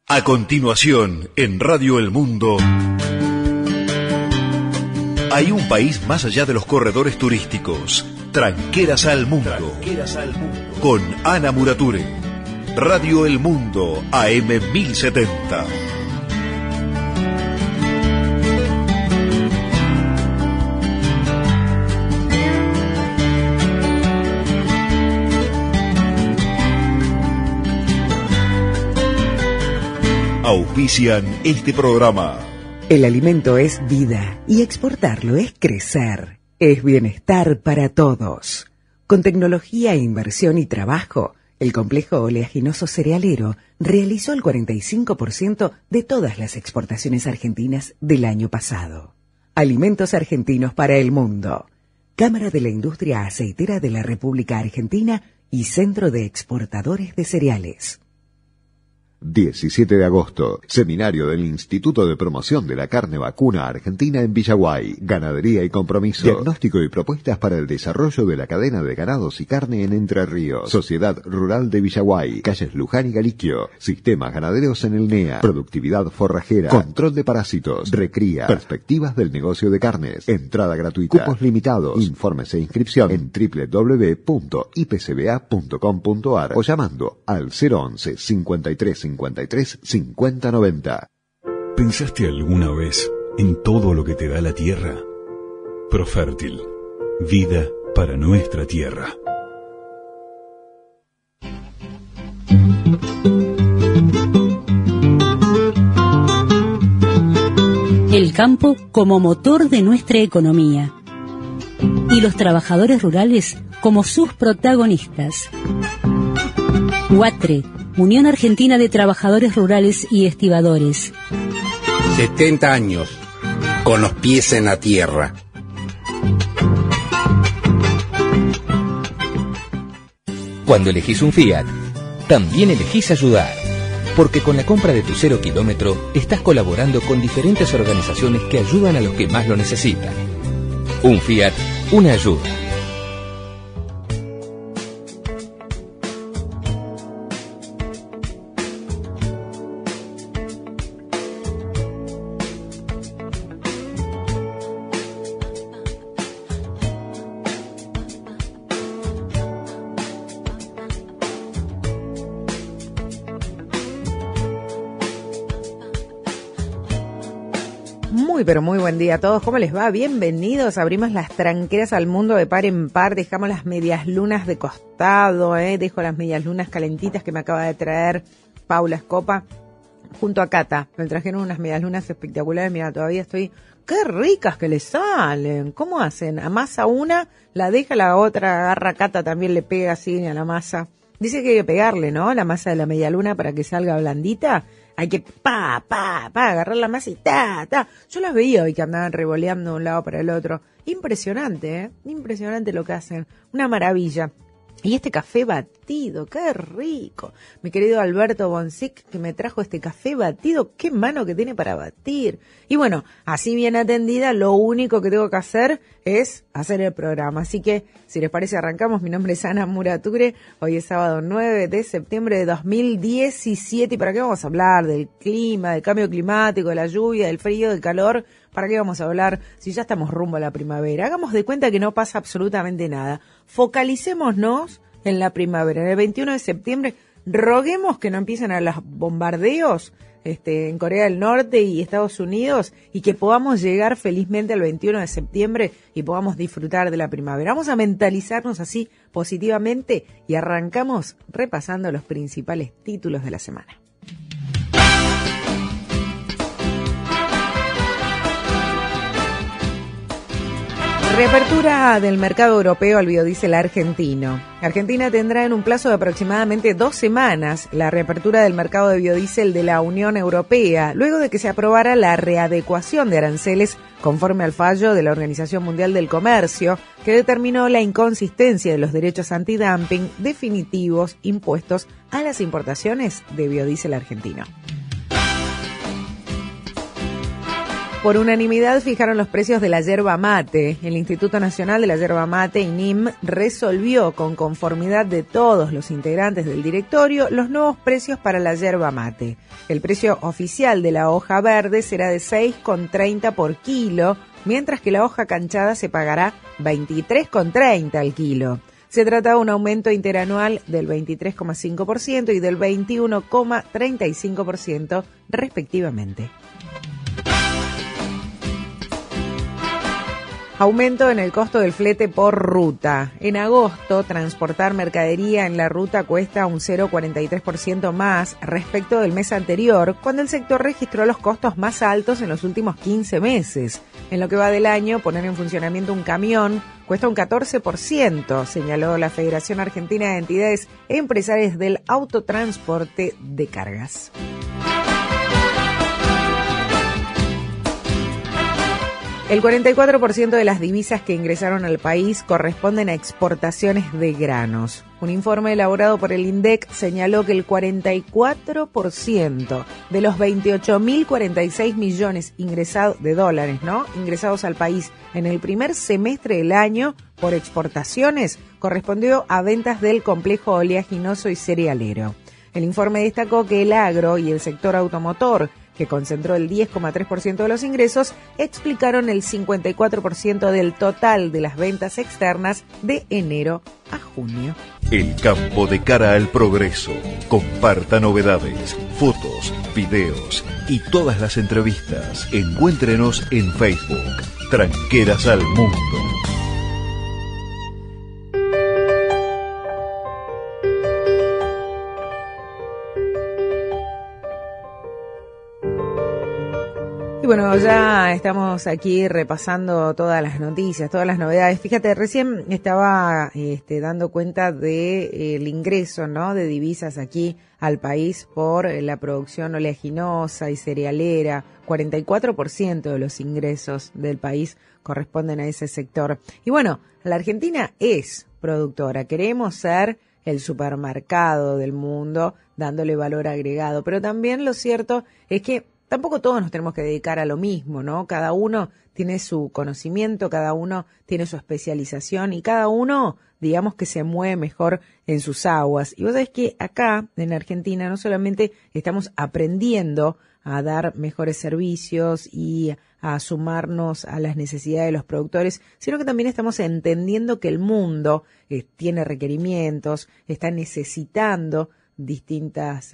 A continuación, en Radio El Mundo, hay un país más allá de los corredores turísticos. Tranqueras al Mundo. Con Ana Murature. Radio El Mundo, AM 1070. Auspician este programa. El alimento es vida y exportarlo es crecer. Es bienestar para todos. Con tecnología, inversión y trabajo, el complejo oleaginoso cerealero realizó el 45% de todas las exportaciones argentinas del año pasado. Alimentos argentinos para el mundo. Cámara de la Industria Aceitera de la República Argentina y Centro de Exportadores de Cereales. 17 de agosto, seminario del Instituto de Promoción de la Carne Vacuna Argentina en Villaguay. Ganadería y compromiso. Diagnóstico y propuestas para el desarrollo de la cadena de ganados y carne en Entre Ríos. Sociedad Rural de Villaguay. Calles Luján y Galiquio. Sistemas ganaderos en el NEA. Productividad forrajera. Control de parásitos. Recría. Perspectivas del negocio de carnes. Entrada gratuita. Cupos limitados. Informes e inscripción en www.ipcba.com.ar o llamando al 011 53 50 90. ¿Pensaste alguna vez en todo lo que te da la tierra? Profértil, vida para nuestra tierra. El campo como motor de nuestra economía y los trabajadores rurales como sus protagonistas. UATRE, Unión Argentina de Trabajadores Rurales y Estibadores. 70 años, con los pies en la tierra. Cuando elegís un Fiat, también elegís ayudar. Porque con la compra de tu 0 kilómetro, estás colaborando con diferentes organizaciones que ayudan a los que más lo necesitan. Un Fiat, una ayuda. Pero muy buen día a todos. ¿Cómo les va? Bienvenidos. Abrimos las tranqueras al mundo de par en par. Dejamos las medias lunas de costado, Dejo las medias lunas calentitas que me acaba de traer Paula Escopa junto a Cata. Me trajeron unas medias lunas espectaculares. Mira, todavía estoy... ¡Qué ricas que le salen! ¿Cómo hacen? Amasa una, la deja, la otra agarra Cata, también le pega así a la masa. Dice que hay que pegarle, ¿no? La masa de la media luna para que salga blandita. Hay que agarrar la masa y ta. Yo las veía hoy que andaban revoleando de un lado para el otro. Impresionante, Impresionante lo que hacen. Una maravilla. Y este café batido, qué rico. Mi querido Alberto Bonsic, que me trajo este café batido, qué mano que tiene para batir. Y bueno, así bien atendida, lo único que tengo que hacer es hacer el programa. Así que, si les parece, arrancamos. Mi nombre es Ana Murature. Hoy es sábado 9 de septiembre de 2017. ¿Y para qué vamos a hablar? Del clima, del cambio climático, de la lluvia, del frío, del calor. ¿Para qué vamos a hablar si ya estamos rumbo a la primavera? Hagamos de cuenta que no pasa absolutamente nada. Focalicémonos en la primavera. En el 21 de septiembre, roguemos que no empiecen a los bombardeos en Corea del Norte y Estados Unidos y que podamos llegar felizmente al 21 de septiembre y podamos disfrutar de la primavera. Vamos a mentalizarnos así positivamente y arrancamos repasando los principales títulos de la semana. Reapertura del mercado europeo al biodiesel argentino. Argentina tendrá en un plazo de aproximadamente 2 semanas la reapertura del mercado de biodiesel de la Unión Europea, luego de que se aprobara la readecuación de aranceles conforme al fallo de la Organización Mundial del Comercio, que determinó la inconsistencia de los derechos antidumping definitivos impuestos a las importaciones de biodiesel argentino. Por unanimidad fijaron los precios de la yerba mate. El Instituto Nacional de la Yerba Mate, INIM, resolvió con conformidad de todos los integrantes del directorio los nuevos precios para la yerba mate. El precio oficial de la hoja verde será de 6,30 por kilo, mientras que la hoja canchada se pagará 23,30 al kilo. Se trata de un aumento interanual del 23,5% y del 21,35% respectivamente. Aumento en el costo del flete por ruta. En agosto, transportar mercadería en la ruta cuesta un 0,43% más respecto del mes anterior, cuando el sector registró los costos más altos en los últimos 15 meses. En lo que va del año, poner en funcionamiento un camión cuesta un 14%, señaló la Federación Argentina de Entidades Empresarias del Autotransporte de Cargas. El 44% de las divisas que ingresaron al país corresponden a exportaciones de granos. Un informe elaborado por el INDEC señaló que el 44% de los 28.046 millones de dólares, ingresados al país en el primer semestre del año por exportaciones correspondió a ventas del complejo oleaginoso y cerealero. El informe destacó que el agro y el sector automotor, que concentró el 10,3% de los ingresos, explicaron el 54% del total de las ventas externas de enero a junio. El campo de cara al progreso. Comparta novedades, fotos, videos y todas las entrevistas. Encuéntrenos en Facebook. Tranqueras al Mundo. Bueno, ya estamos aquí repasando todas las noticias, todas las novedades. Fíjate, recién estaba dando cuenta de el ingreso, de divisas aquí al país por la producción oleaginosa y cerealera. 44% de los ingresos del país corresponden a ese sector. Y bueno, la Argentina es productora. Queremos ser el supermercado del mundo, dándole valor agregado. Pero también lo cierto es que tampoco todos nos tenemos que dedicar a lo mismo, ¿no? Cada uno tiene su conocimiento, cada uno tiene su especialización y cada uno, digamos, que se mueve mejor en sus aguas. Y vos sabés que acá, en Argentina, no solamente estamos aprendiendo a dar mejores servicios y a sumarnos a las necesidades de los productores, sino que también estamos entendiendo que el mundo tiene requerimientos, está necesitando distintos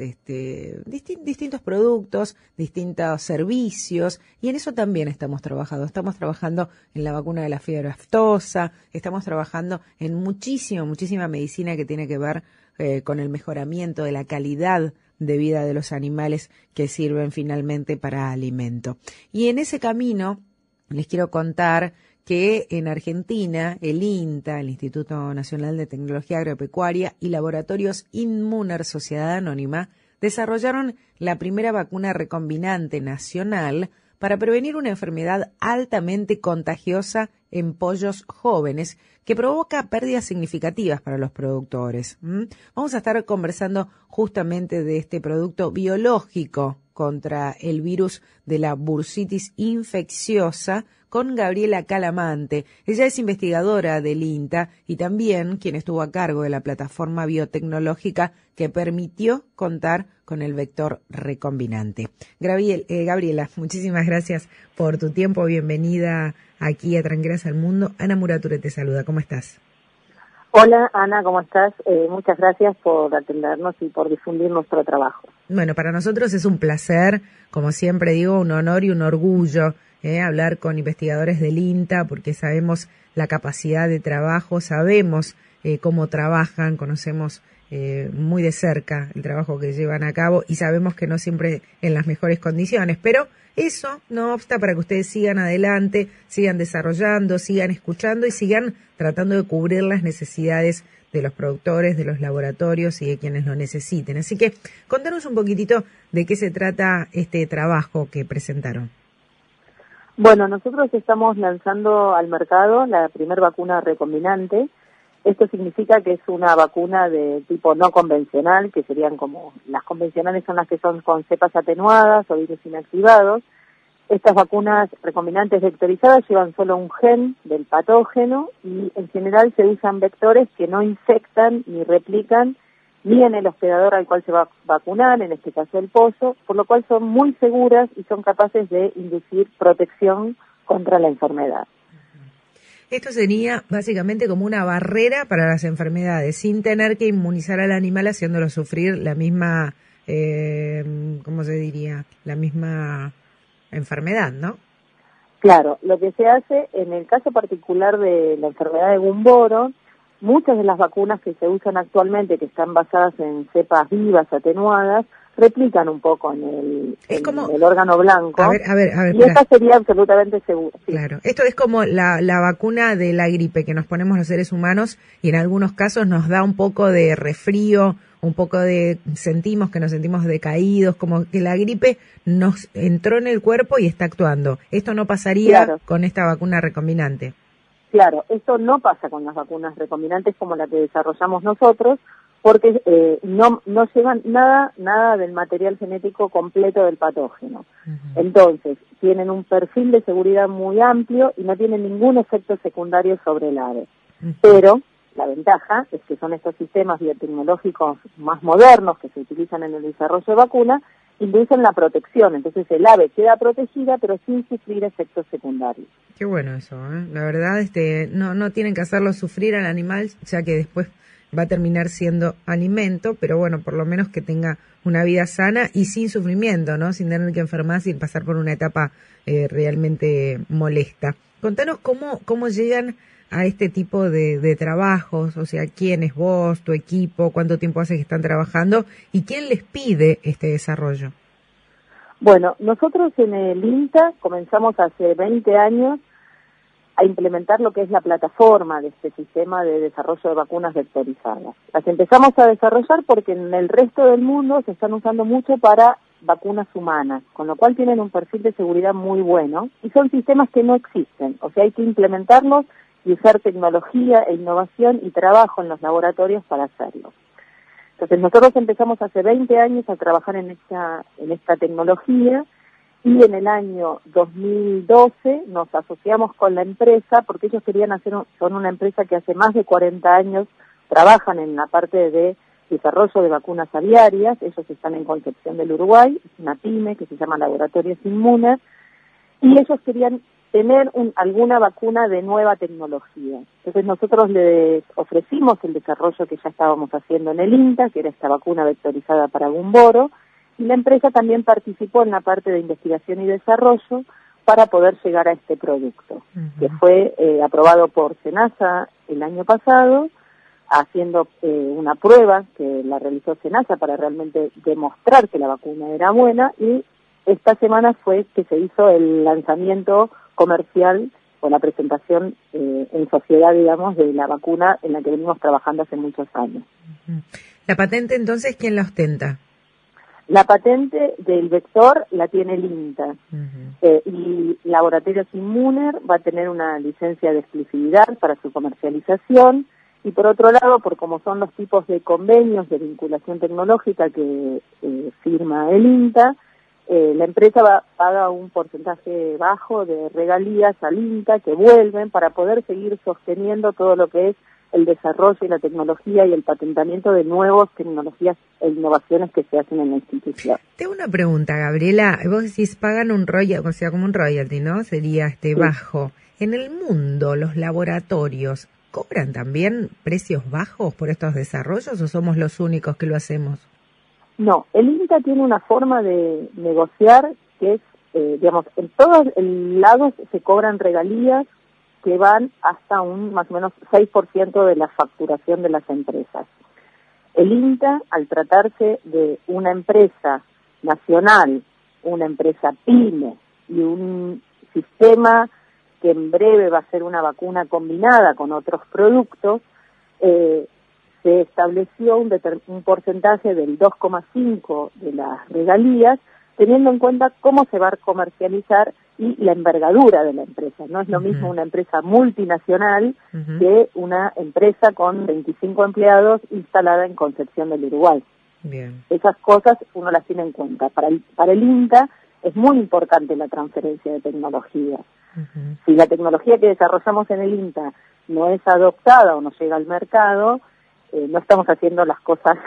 productos, distintos servicios, y en eso también estamos trabajando. Estamos trabajando en la vacuna de la fiebre aftosa, estamos trabajando en muchísima medicina que tiene que ver con el mejoramiento de la calidad de vida de los animales que sirven finalmente para alimento. Y en ese camino les quiero contar que en Argentina el INTA, el Instituto Nacional de Tecnología Agropecuaria, y Laboratorios Inmuner Sociedad Anónima desarrollaron la primera vacuna recombinante nacional para prevenir una enfermedad altamente contagiosa en pollos jóvenes que provoca pérdidas significativas para los productores. Vamos a estar conversando justamente de este producto biológico contra el virus de la bursitis infecciosa con Gabriela Calamante. Ella es investigadora del INTA y también quien estuvo a cargo de la plataforma biotecnológica que permitió contar con el vector recombinante. Gabriela, muchísimas gracias por tu tiempo. Bienvenida aquí a Tranqueras al Mundo. Ana Murature te saluda. ¿Cómo estás? Hola, Ana, ¿cómo estás? Muchas gracias por atendernos y por difundir nuestro trabajo. Bueno, para nosotros es un placer, como siempre digo, un honor y un orgullo hablar con investigadores del INTA, porque sabemos la capacidad de trabajo, sabemos cómo trabajan, conocemos muy de cerca el trabajo que llevan a cabo y sabemos que no siempre en las mejores condiciones, pero eso no obsta para que ustedes sigan adelante, sigan desarrollando, sigan escuchando y sigan tratando de cubrir las necesidades de los productores, de los laboratorios y de quienes lo necesiten. Así que contanos un poquitito de qué se trata este trabajo que presentaron. Bueno, nosotros estamos lanzando al mercado la primera vacuna recombinante. Esto significa que es una vacuna de tipo no convencional, que serían como las convencionales son las que son con cepas atenuadas o virus inactivados. Estas vacunas recombinantes vectorizadas llevan solo un gen del patógeno y en general se usan vectores que no infectan ni replican ni en el hospedador al cual se va a vacunar, en este caso el pollo, por lo cual son muy seguras y son capaces de inducir protección contra la enfermedad. Esto sería básicamente como una barrera para las enfermedades, sin tener que inmunizar al animal haciéndolo sufrir la misma, ¿cómo se diría? La misma enfermedad, ¿no? Claro, lo que se hace en el caso particular de la enfermedad de Gumboro, muchas de las vacunas que se usan actualmente, que están basadas en cepas vivas atenuadas, replican un poco en el órgano blanco. A ver, y esta sería absolutamente segura. Sí. Claro, esto es como la vacuna de la gripe que nos ponemos los seres humanos y en algunos casos nos da un poco de resfrío, un poco de sentimos que nos sentimos decaídos, como que la gripe nos entró en el cuerpo y está actuando. Esto no pasaría con esta vacuna recombinante. Claro, esto no pasa con las vacunas recombinantes como la que desarrollamos nosotros, porque no llevan nada del material genético completo del patógeno. Uh-huh. Entonces, tienen un perfil de seguridad muy amplio y no tienen ningún efecto secundario sobre el ave. Uh-huh. Pero la ventaja es que son estos sistemas biotecnológicos más modernos que se utilizan en el desarrollo de vacunas, inducen la protección. Entonces el ave queda protegida pero sin sufrir efectos secundarios. Qué bueno eso, ¿eh? La verdad, no tienen que hacerlo sufrir al animal, ya que después va a terminar siendo alimento, pero bueno, por lo menos que tenga una vida sana y sin sufrimiento, ¿no? Sin tener que enfermarse y pasar por una etapa realmente molesta. Contanos cómo llegan a este tipo de trabajos, o sea, quién es vos, tu equipo, cuánto tiempo hace que están trabajando y quién les pide este desarrollo. Bueno, nosotros en el INTA comenzamos hace 20 años a implementar lo que es la plataforma de este sistema de desarrollo de vacunas vectorizadas. Las empezamos a desarrollar porque en el resto del mundo se están usando mucho para vacunas humanas, con lo cual tienen un perfil de seguridad muy bueno y son sistemas que no existen, o sea, hay que implementarlos y usar tecnología e innovación y trabajo en los laboratorios para hacerlo. Entonces nosotros empezamos hace 20 años a trabajar en esta tecnología y en el año 2012 nos asociamos con la empresa porque ellos querían son una empresa que hace más de 40 años trabajan en la parte de desarrollo de vacunas aviarias. Ellos están en Concepción del Uruguay, es una pyme que se llama Laboratorios Inmunes, y ellos querían tener alguna vacuna de nueva tecnología. Entonces nosotros les ofrecimos el desarrollo que ya estábamos haciendo en el INTA, que era esta vacuna vectorizada para Gumboro, y la empresa también participó en la parte de investigación y desarrollo para poder llegar a este producto, que fue aprobado por SENASA el año pasado, haciendo una prueba que la realizó SENASA para realmente demostrar que la vacuna era buena, y esta semana fue que se hizo el lanzamiento comercial o la presentación en sociedad, digamos, de la vacuna en la que venimos trabajando hace muchos años. ¿La patente entonces quién la ostenta? La patente del vector la tiene el INTA y Laboratorios Inmunes va a tener una licencia de exclusividad para su comercialización y por otro lado, por como son los tipos de convenios de vinculación tecnológica que firma el INTA, la empresa paga un porcentaje bajo de regalías al INTA que vuelven para poder seguir sosteniendo todo lo que es el desarrollo y la tecnología y el patentamiento de nuevas tecnologías e innovaciones que se hacen en la institución. Tengo una pregunta, Gabriela. Vos decís, pagan un royalty, o sea, como un royalty, ¿no? Sería bajo. En el mundo, los laboratorios, ¿cobran también precios bajos por estos desarrollos o somos los únicos que lo hacemos? No, el INTA tiene una forma de negociar que es, digamos, en todos lados se cobran regalías que van hasta un más o menos 6% de la facturación de las empresas. El INTA, al tratarse de una empresa nacional, una empresa pyme y un sistema que en breve va a ser una vacuna combinada con otros productos, se estableció un porcentaje del 2,5% de las regalías, teniendo en cuenta cómo se va a comercializar y la envergadura de la empresa. No es lo mismo una empresa multinacional que una empresa con 25 empleados instalada en Concepción del Uruguay. Bien. Esas cosas uno las tiene en cuenta. Para el INTA, es muy importante la transferencia de tecnología. Si la tecnología que desarrollamos en el INTA no es adoptada o no llega al mercado, no estamos haciendo las cosas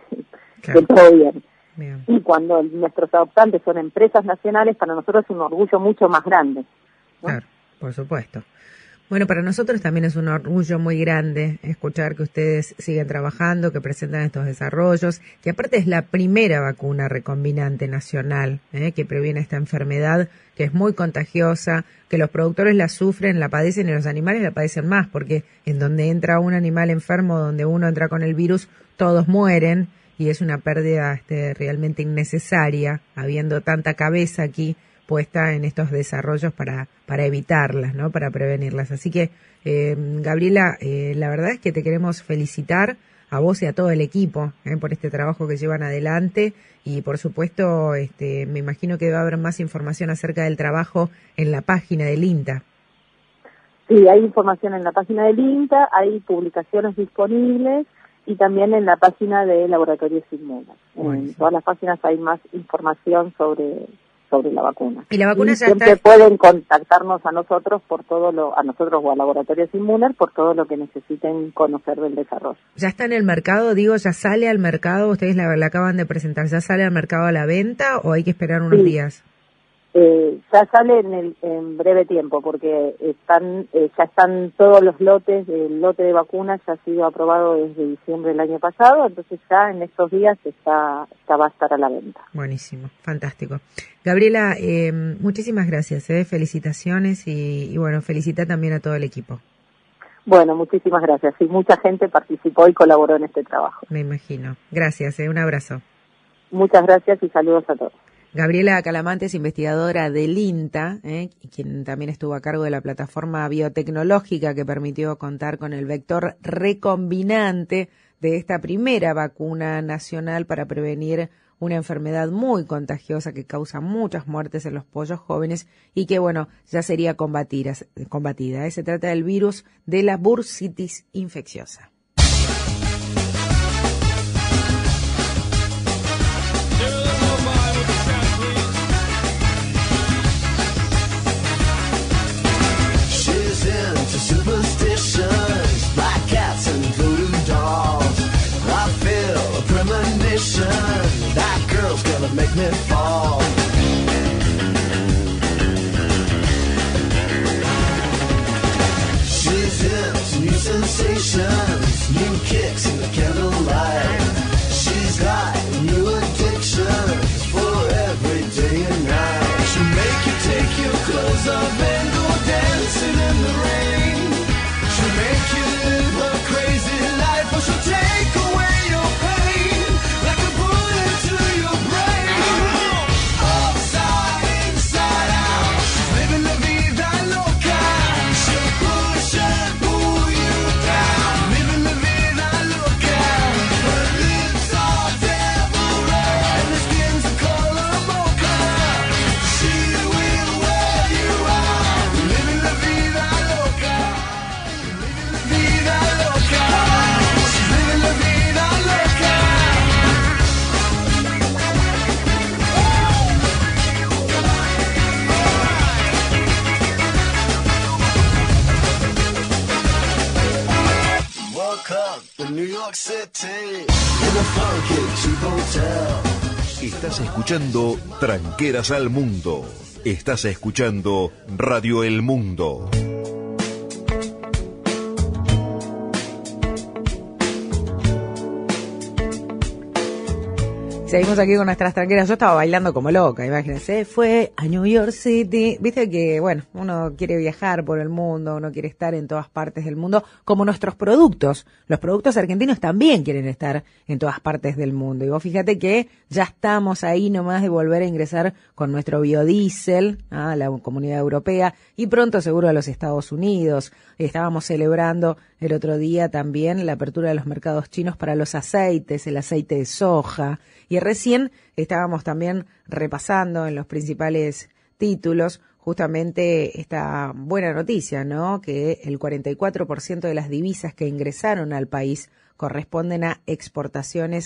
del todo bien. Y cuando nuestros adoptantes son empresas nacionales, para nosotros es un orgullo mucho más grande, ¿no? Claro, por supuesto. Bueno, para nosotros también es un orgullo muy grande escuchar que ustedes siguen trabajando, que presentan estos desarrollos, que aparte es la primera vacuna recombinante nacional que previene esta enfermedad, que es muy contagiosa, que los productores la sufren, la padecen y los animales la padecen más, porque en donde entra un animal enfermo, donde uno entra con el virus, todos mueren y es una pérdida realmente innecesaria, habiendo tanta cabeza aquí puesta en estos desarrollos para evitarlas, ¿no? Para prevenirlas. Así que, Gabriela, la verdad es que te queremos felicitar a vos y a todo el equipo por este trabajo que llevan adelante y, por supuesto, me imagino que va a haber más información acerca del trabajo en la página del INTA. Sí, hay información en la página del INTA, hay publicaciones disponibles y también en la página de Laboratorios Inmunes. En todas las páginas hay más información sobre la vacuna. Y la vacuna ya siempre está... pueden contactarnos a nosotros a nosotros o a Laboratorios Inmunes por todo lo que necesiten conocer del desarrollo. ¿Ya está en el mercado? Digo, ¿ya sale al mercado? Ustedes la acaban de presentar. ¿Ya sale al mercado a la venta o hay que esperar unos días? Ya sale en breve tiempo porque ya están todos los lotes. El lote de vacunas ya ha sido aprobado desde diciembre del año pasado, entonces ya en estos días va a estar a la venta. Buenísimo, fantástico. Gabriela, muchísimas gracias, felicitaciones y bueno, felicita también a todo el equipo. Bueno, muchísimas gracias. Sí, mucha gente participó y colaboró en este trabajo. Me imagino. Gracias, un abrazo. Muchas gracias y saludos a todos. Gabriela Calamante es investigadora del INTA, quien también estuvo a cargo de la plataforma biotecnológica que permitió contar con el vector recombinante de esta primera vacuna nacional para prevenir una enfermedad muy contagiosa que causa muchas muertes en los pollos jóvenes y que, bueno, ya sería combatida. Se trata del virus de la bursitis infecciosa. Superstitions, black cats and voodoo dolls. I feel a premonition, that girl's gonna make me fall. She's into new sensations, new kicks in the candlelight. She's got new addictions for every day and night. She'll make you take your clothes off and go dancing in the rain. She'll make you live a crazy life, or she'll take away your pain like a bullet to your brain. Upside, inside out, she's living la vida loca. She'll push and pull you down, living la vida loca. Her lips are devil red and her skin's the color mocha. She will wear you out, living la vida loca. Vida loca, she's living la vida loca. Woke up in New York City in a funky cheap hotel. Estás escuchando Tranqueras al Mundo. Estás escuchando Radio El Mundo. Seguimos aquí con nuestras tranqueras. Yo estaba bailando como loca, imagínense. Fue a New York City. Viste que, bueno, uno quiere viajar por el mundo, uno quiere estar en todas partes del mundo, como nuestros productos. Los productos argentinos también quieren estar en todas partes del mundo. Y vos fíjate que ya estamos ahí nomás de volver a ingresar con nuestro biodiesel a la Comunidad Europea y pronto seguro a los Estados Unidos. Estábamos celebrando el otro día también la apertura de los mercados chinos para los aceites, el aceite de soja. Y recién estábamos también repasando en los principales títulos justamente esta buena noticia, ¿no? Que el 44% de las divisas que ingresaron al país corresponden a exportaciones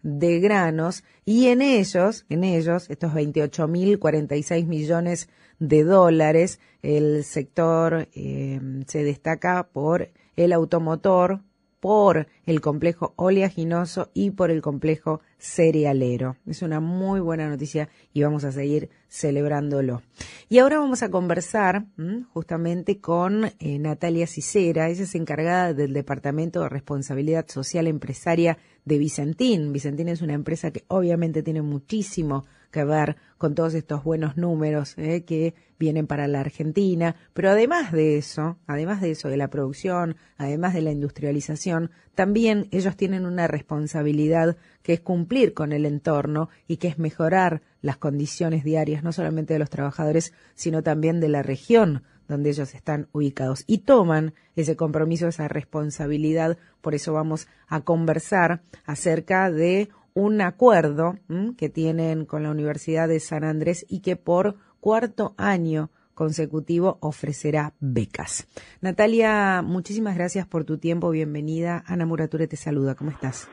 de granos, y en ellos, estos 28.046 millones de dólares, el sector se destaca por el automotor, por el complejo oleaginoso y por el complejo cerealero. Es una muy buena noticia y vamos a seguir celebrándolo. Y ahora vamos a conversar justamente con Natalia Cicera. Ella es encargada del Departamento de Responsabilidad Social Empresaria de Vicentín. Vicentín es una empresa que obviamente tiene muchísimo que ver con todos estos buenos números que vienen para la Argentina, pero además de eso, de la producción, además de la industrialización, también ellos tienen una responsabilidad que es cumplir con el entorno y que es mejorar las condiciones diarias, no solamente de los trabajadores, sino también de la región donde ellos están ubicados, y toman ese compromiso, esa responsabilidad. Por eso vamos a conversar acerca de un acuerdo que tienen con la Universidad de San Andrés y que por 4º año consecutivo ofrecerá becas. Natalia, muchísimas gracias por tu tiempo, bienvenida. Ana Murature te saluda, ¿cómo estás?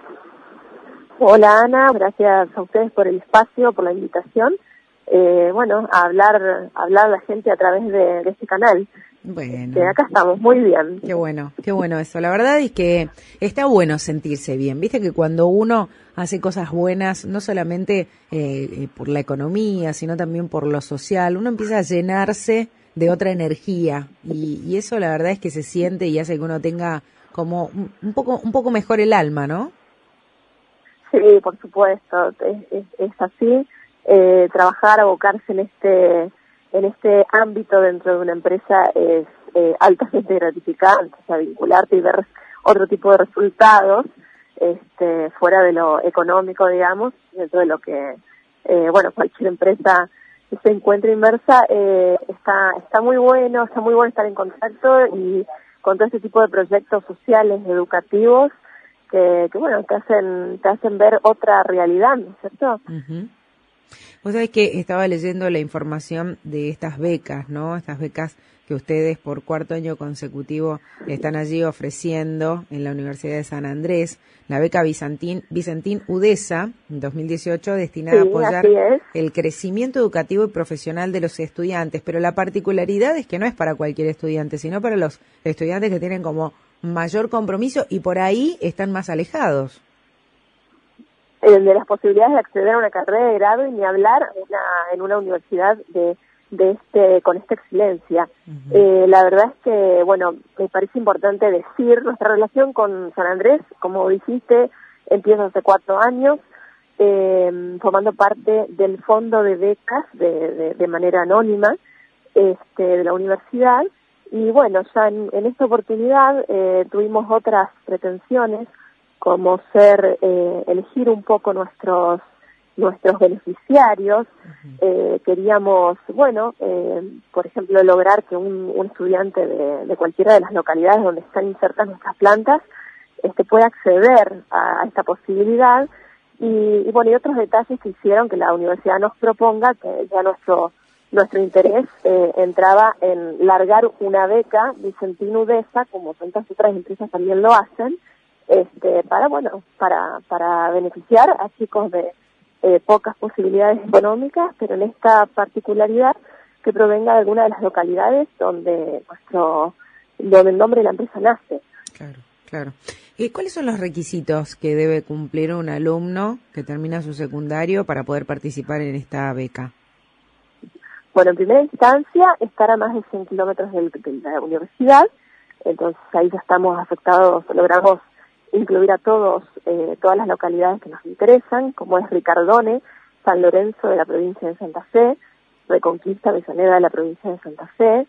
Hola Ana, gracias a ustedes por el espacio, por la invitación. A hablar a la gente a través de este canal. Bueno. Acá estamos, muy bien. Qué bueno eso. La verdad es que está bueno sentirse bien. Viste que cuando uno hace cosas buenas, no solamente por la economía, sino también por lo social, uno empieza a llenarse de otra energía. Y eso la verdad es que se siente y hace que uno tenga como un poco mejor el alma, ¿no? Sí, por supuesto, es así. Trabajar, abocarse en este ámbito dentro de una empresa es altamente gratificante, o sea, vincularte y ver otro tipo de resultados fuera de lo económico, digamos, dentro de lo que cualquier empresa que se encuentre inmersa. Está muy bueno estar en contacto y con todo este tipo de proyectos sociales, educativos, que te hacen ver otra realidad, ¿no es cierto? Uh-huh. Vos sabés que estaba leyendo la información de estas becas, ¿no? Estas becas que ustedes por 4º año consecutivo están allí ofreciendo en la Universidad de San Andrés. La beca Vicentín UDESA, en 2018, destinada a apoyar el crecimiento educativo y profesional de los estudiantes. Pero la particularidad es que no es para cualquier estudiante, sino para los estudiantes que tienen como mayor compromiso y por ahí están más alejados. De las posibilidades de acceder a una carrera de grado y ni hablar en una universidad con esta excelencia. Uh-huh. La verdad es que, me parece importante decir, nuestra relación con San Andrés, como dijiste, empieza hace 4 años, formando parte del fondo de becas de manera anónima de la universidad. Y ya en esta oportunidad tuvimos otras pretensiones, como elegir un poco nuestros beneficiarios. Uh-huh. Queríamos, por ejemplo, lograr que un estudiante de cualquiera de las localidades donde están insertas nuestras plantas pueda acceder a esta posibilidad y otros detalles que hicieron que la universidad nos proponga, que ya nuestro interés entraba en largar una beca Vicentín UDESA, como tantas otras empresas también lo hacen, para beneficiar a chicos de pocas posibilidades económicas, pero en esta particularidad que provenga de alguna de las localidades donde el nombre de la empresa nace. Claro. ¿Y cuáles son los requisitos que debe cumplir un alumno que termina su secundario para poder participar en esta beca? Bueno, en primera instancia, estar a más de 100 kilómetros de la universidad. Entonces ahí ya estamos afectados, logramos incluir a todas las localidades que nos interesan, como es Ricardone, San Lorenzo de la provincia de Santa Fe, Reconquista, Avellaneda de la provincia de Santa Fe,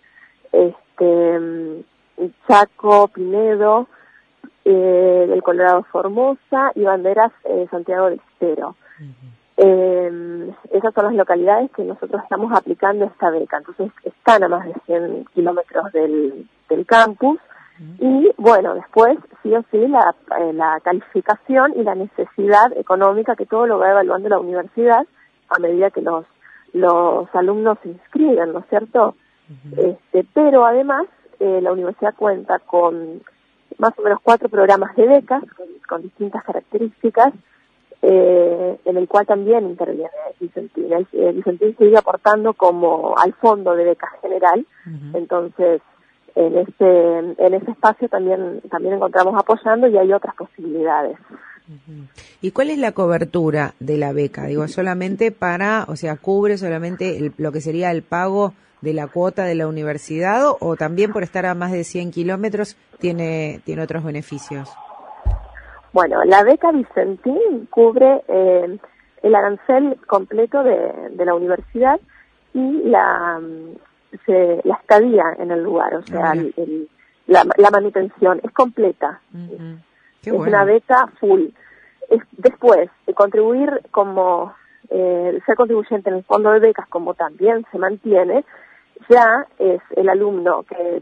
Chaco, Pinedo, del Colorado Formosa y Banderas, Santiago del Estero. Uh-huh. Esas son las localidades que nosotros estamos aplicando esta beca. Entonces están a más de 100 kilómetros del campus. Y después sí o sí la calificación y la necesidad económica, que todo lo va evaluando la universidad a medida que los alumnos se inscriben, ¿no es cierto? Uh-huh. Pero además la universidad cuenta con más o menos 4 programas de becas con distintas características, en el cual también interviene Vicentín. Vicentín sigue aportando como al fondo de becas general, entonces en ese espacio también encontramos apoyando y hay otras posibilidades. ¿Y cuál es la cobertura de la beca? Digo, solamente cubre solamente lo que sería el pago de la cuota de la universidad o también por estar a más de 100 kilómetros tiene otros beneficios? Bueno, la beca Vicentín cubre el arancel completo de la universidad y la estadía en el lugar, o sea, la manutención es completa. Es bueno. Una beca full. Después, contribuir ser contribuyente en el fondo de becas, como también se mantiene, ya es el alumno que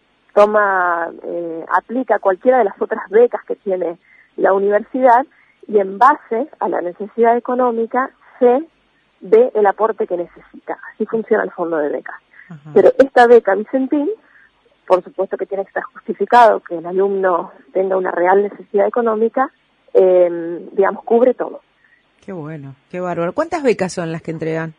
aplica cualquiera de las otras becas que tiene la universidad y en base a la necesidad económica se ve el aporte que necesita. Así funciona el fondo de becas. Pero esta beca Vicentín, por supuesto que tiene que estar justificado que el alumno tenga una real necesidad económica, cubre todo. Qué bueno, qué bárbaro. ¿Cuántas becas son las que entregan?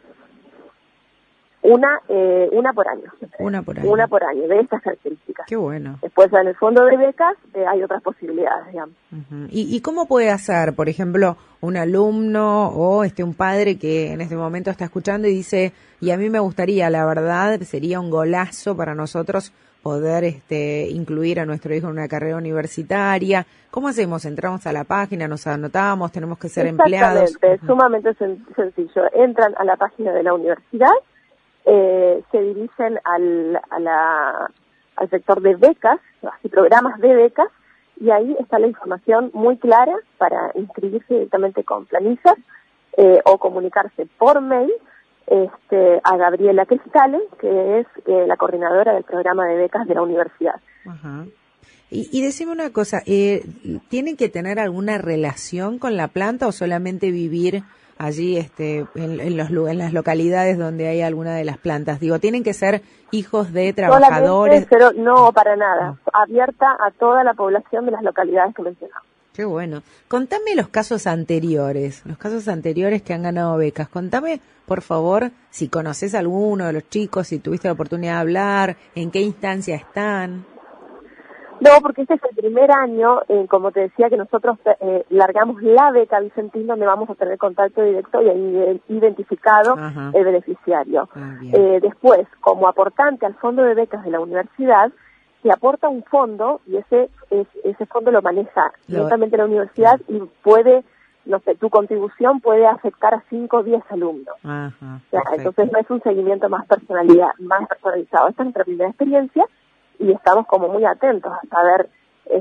Una por año. Una por año. Una por año, de estas características. Qué bueno. Después en el fondo de becas hay otras posibilidades, digamos. ¿Y cómo puede hacer, por ejemplo, un alumno o un padre que en este momento está escuchando y dice, y a mí me gustaría, la verdad, sería un golazo para nosotros poder incluir a nuestro hijo en una carrera universitaria? ¿Cómo hacemos? ¿Entramos a la página, nos anotamos, tenemos que ser empleados? Exactamente, sumamente sencillo. Entran a la página de la universidad, se dirigen al sector de becas, así programas de becas, y ahí está la información muy clara para inscribirse directamente con planillas o comunicarse por mail a Gabriela Cristales, que es la coordinadora del programa de becas de la universidad. Ajá. Y decime una cosa, ¿tienen que tener alguna relación con la planta o solamente vivir allí en las localidades donde hay alguna de las plantas? Digo, ¿tienen que ser hijos de trabajadores? Pero no, para nada. Abierta a toda la población de las localidades que mencionamos. Qué bueno. Contame los casos anteriores que han ganado becas. Contame, por favor, si conoces a alguno de los chicos, si tuviste la oportunidad de hablar, en qué instancia están. No, porque este es el primer año, como te decía, que nosotros largamos la beca Vicentín, donde vamos a tener contacto directo y ahí identificado el beneficiario. Después, como aportante al fondo de becas de la universidad, se aporta un fondo y ese fondo lo maneja directamente la universidad y puede, tu contribución puede afectar a 5 o 10 alumnos. Entonces no es un seguimiento más personalizado. Esta es nuestra primera experiencia y estamos como muy atentos a saber,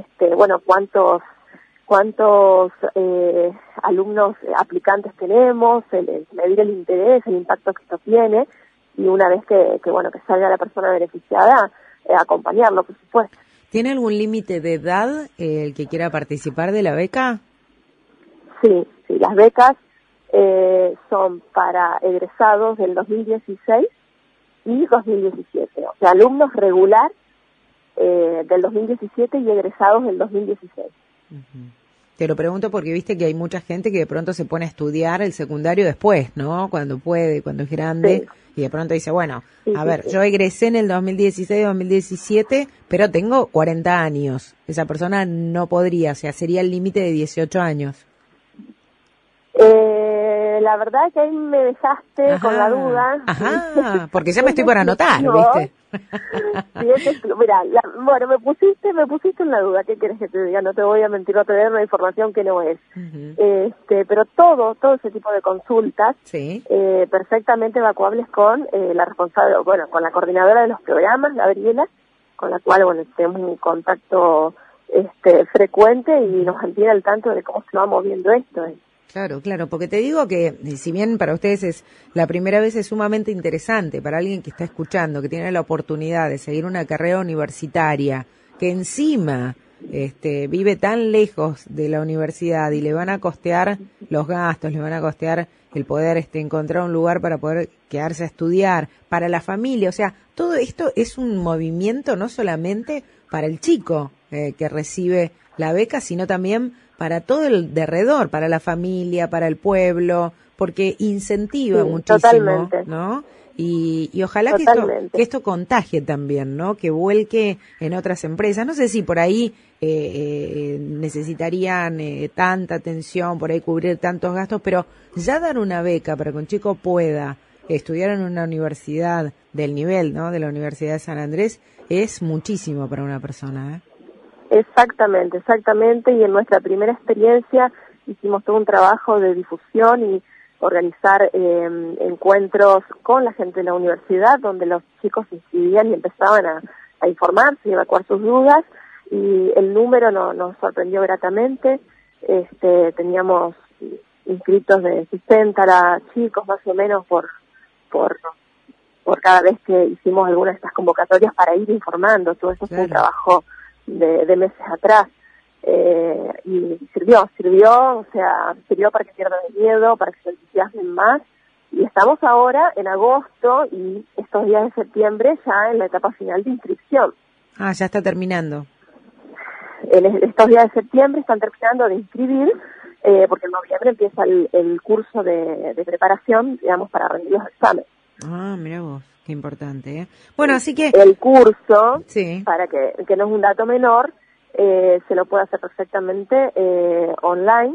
cuántos alumnos aplicantes tenemos, medir el interés, el impacto que esto tiene, y una vez que salga la persona beneficiada, acompañarlo, por supuesto. ¿Tiene algún límite de edad el que quiera participar de la beca? Sí, las becas son para egresados del 2016 y 2017, o sea, alumnos regular del 2017 y egresados del 2016. Te lo pregunto porque viste que hay mucha gente que de pronto se pone a estudiar el secundario después, ¿no? Cuando puede, cuando es grande, y de pronto dice, yo egresé en el 2016-2017, pero tengo 40 años. Esa persona no podría, o sea, sería el límite de 18 años. La verdad es que ahí me dejaste con la duda. Porque ya me estoy por anotar, ¿viste? Mira, me pusiste en la duda. ¿Qué quieres que te diga? No te voy a mentir, no te voy a dar una información que no es. Pero todo ese tipo de consultas, perfectamente evacuables con la responsable, con la coordinadora de los programas, Gabriela, con la cual, tenemos un contacto frecuente y nos mantiene al tanto de cómo se va moviendo esto. Claro, porque te digo que si bien para ustedes es la primera vez, es sumamente interesante para alguien que está escuchando, que tiene la oportunidad de seguir una carrera universitaria, que encima vive tan lejos de la universidad y le van a costear los gastos, le van a costear el poder encontrar un lugar para poder quedarse a estudiar, para la familia, o sea, todo esto es un movimiento no solamente para el chico que recibe la beca, sino también para todo el derredor, para la familia, para el pueblo, porque incentiva Sí, muchísimo, totalmente. ¿no? Y ojalá que Totalmente. esto contagie también, ¿no? Que vuelque en otras empresas. No sé si por ahí necesitarían tanta atención, por ahí cubrir tantos gastos, pero ya dar una beca para que un chico pueda estudiar en una universidad del nivel, ¿no? De la Universidad de San Andrés es muchísimo para una persona, ¿eh? Exactamente. Y en nuestra primera experiencia hicimos todo un trabajo de difusión y organizar encuentros con la gente de la universidad, donde los chicos se inscribían y empezaban a informarse y evacuar sus dudas, y el número nos sorprendió gratamente. Teníamos inscritos de 60 chicos más o menos por cada vez que hicimos alguna de estas convocatorias para ir informando. Todo eso fue un trabajo de meses atrás. Y sirvió, o sea, sirvió para que pierdan el miedo, para que se entusiasmen más, y estamos ahora en agosto y estos días de septiembre ya en la etapa final de inscripción. Ah, ya está terminando. Estos días de septiembre están terminando de inscribir, porque en noviembre empieza el curso de preparación, digamos, para rendir los exámenes. Ah, mira vos, qué importante, ¿eh? Bueno, así que... El curso, sí, para que no es un dato menor, se lo puede hacer perfectamente online.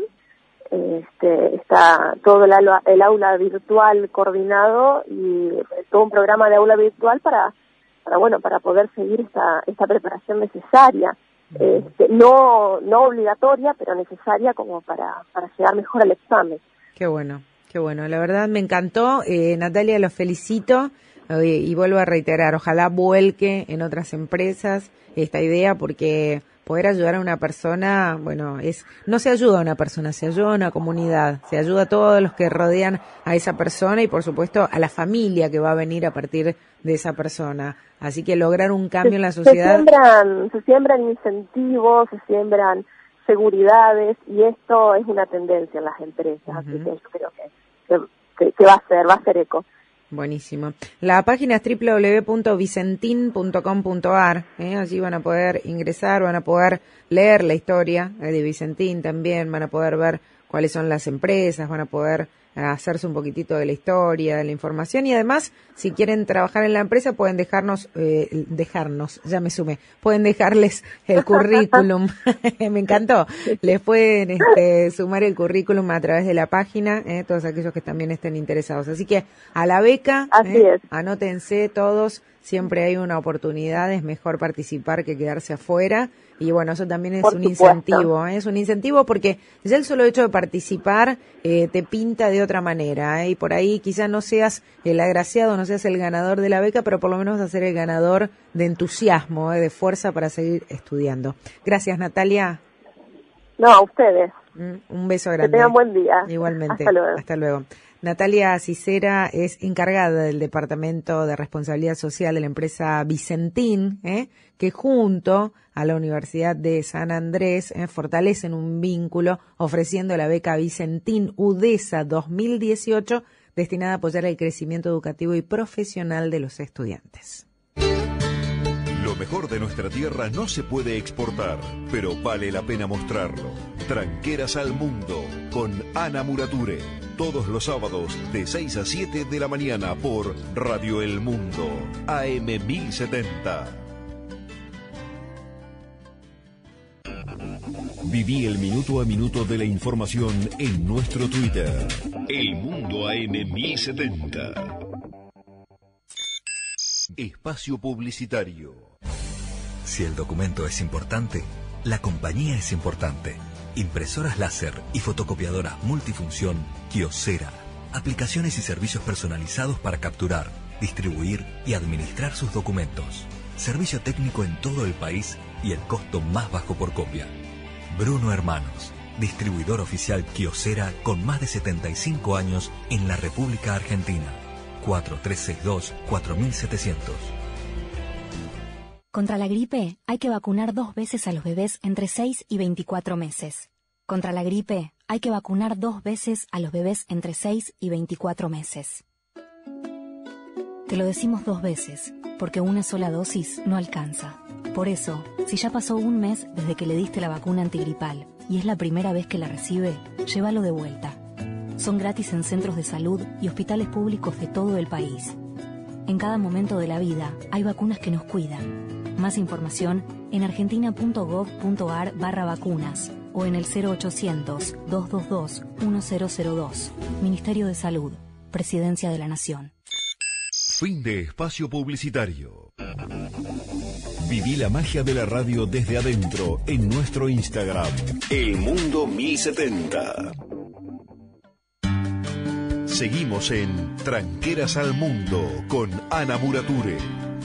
Está todo el aula virtual coordinado y todo un programa de aula virtual para poder seguir esta preparación necesaria, no obligatoria, pero necesaria como para llegar mejor al examen. Qué bueno, la verdad me encantó, Natalia, los felicito, y vuelvo a reiterar, ojalá vuelque en otras empresas esta idea, porque poder ayudar a una persona, no se ayuda a una persona, se ayuda a una comunidad, se ayuda a todos los que rodean a esa persona y por supuesto a la familia que va a venir a partir de esa persona. Así que lograr un cambio en la sociedad. Se siembran incentivos, se siembran seguridades, y esto es una tendencia en las empresas, así que yo creo que va a ser eco. Buenísimo. La página es www.vicentin.com.ar, allí van a poder ingresar, van a poder leer la historia de Vicentín también, van a poder ver cuáles son las empresas, van a poder hacerse un poquitito de la historia, de la información, y además, si quieren trabajar en la empresa, pueden pueden dejarles el currículum, me encantó, les pueden sumar el currículum a través de la página, todos aquellos que también estén interesados. Así que a la beca, anótense todos, siempre hay una oportunidad, es mejor participar que quedarse afuera. Y bueno, eso también es un incentivo, es un incentivo porque ya el solo hecho de participar te pinta de otra manera, y por ahí quizás no seas el agraciado, no seas el ganador de la beca, pero por lo menos vas a ser el ganador de entusiasmo, de fuerza para seguir estudiando. Gracias, Natalia. No, a ustedes. Un beso grande. Que tengan buen día. Igualmente. Hasta luego. Natalia Cicera es encargada del Departamento de Responsabilidad Social de la empresa Vicentín, que junto a la Universidad de San Andrés fortalecen un vínculo ofreciendo la beca Vicentín UDESA 2018 destinada a apoyar el crecimiento educativo y profesional de los estudiantes. Lo mejor de nuestra tierra no se puede exportar, pero vale la pena mostrarlo. Tranqueras al Mundo con Ana Murature. Todos los sábados de 6 a 7 de la mañana por Radio El Mundo, AM 1070. Viví el minuto a minuto de la información en nuestro Twitter. El Mundo AM 1070. Espacio publicitario. Si el documento es importante, la compañía es importante. Impresoras láser y fotocopiadoras multifunción Kyocera. Aplicaciones y servicios personalizados para capturar, distribuir y administrar sus documentos. Servicio técnico en todo el país y el costo más bajo por copia. Bruno Hermanos, distribuidor oficial Kyocera con más de 75 años en la República Argentina. 4362-4700. Contra la gripe hay que vacunar 2 veces a los bebés entre 6 y 24 meses. Contra la gripe hay que vacunar 2 veces a los bebés entre 6 y 24 meses. Te lo decimos 2 veces, porque una sola dosis no alcanza. Por eso, si ya pasó un mes desde que le diste la vacuna antigripal y es la primera vez que la recibe, llévalo de vuelta. Son gratis en centros de salud y hospitales públicos de todo el país. En cada momento de la vida hay vacunas que nos cuidan. Más información en argentina.gov.ar/vacunas o en el 0800-222-1002. Ministerio de Salud, Presidencia de la Nación. Fin de espacio publicitario. Viví la magia de la radio desde adentro en nuestro Instagram, El Mundo 1070. Seguimos en Tranqueras al Mundo con Ana Murature.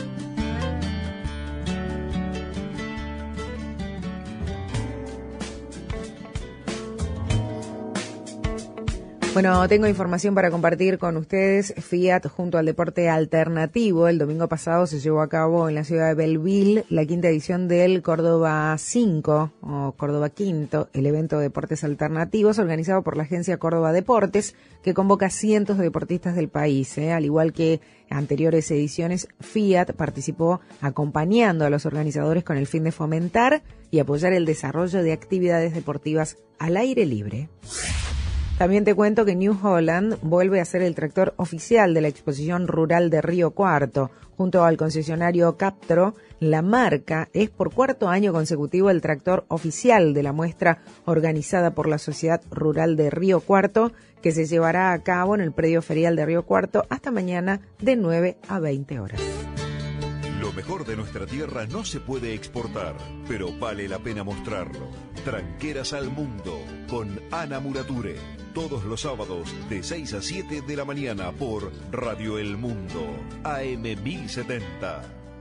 Bueno, tengo información para compartir con ustedes. Fiat junto al deporte alternativo. El domingo pasado se llevó a cabo en la ciudad de Belleville la quinta edición del Córdoba 5 o Córdoba Quinto, el evento de deportes alternativos organizado por la agencia Córdoba Deportes, que convoca a cientos de deportistas del país. Al igual que anteriores ediciones, Fiat participó acompañando a los organizadores con el fin de fomentar y apoyar el desarrollo de actividades deportivas al aire libre. También te cuento que New Holland vuelve a ser el tractor oficial de la exposición rural de Río Cuarto. Junto al concesionario Captro, la marca es por cuarto año consecutivo el tractor oficial de la muestra organizada por la Sociedad Rural de Río Cuarto, que se llevará a cabo en el predio ferial de Río Cuarto hasta mañana de 9 a 20 horas. Lo mejor de nuestra tierra no se puede exportar, pero vale la pena mostrarlo. Tranqueras al Mundo con Ana Murature. Todos los sábados de 6 a 7 de la mañana por Radio El Mundo, AM 1070.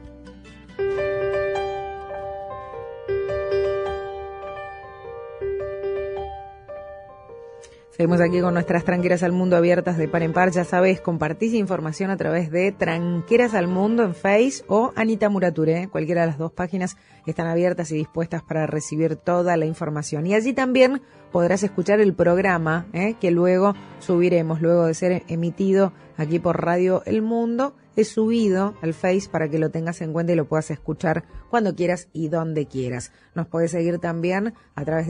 Seguimos aquí con nuestras Tranqueras al Mundo abiertas de par en par. Ya sabes, compartís información a través de Tranqueras al Mundo en Face o Anita Murature. Cualquiera de las dos páginas están abiertas y dispuestas para recibir toda la información. Y allí también podrás escuchar el programa que luego subiremos, luego de ser emitido aquí por Radio El Mundo. Es subido al Face para que lo tengas en cuenta y lo puedas escuchar cuando quieras y donde quieras. Nos podés seguir también a través de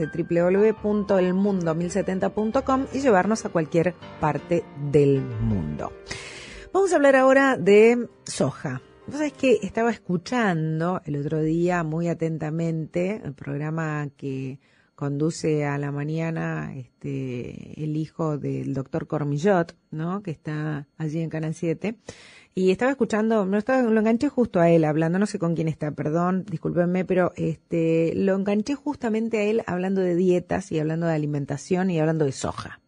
www.elmundo1070.com y llevarnos a cualquier parte del mundo. Vamos a hablar ahora de soja. Vos sabés que estaba escuchando el otro día muy atentamente el programa que conduce a la mañana el hijo del doctor Cormillot, ¿no? Que está allí en Canal 7. Y estaba escuchando, lo enganché justo a él hablando, no sé con quién está, perdón, discúlpenme, pero lo enganché justamente a él hablando de dietas y hablando de alimentación y hablando de soja.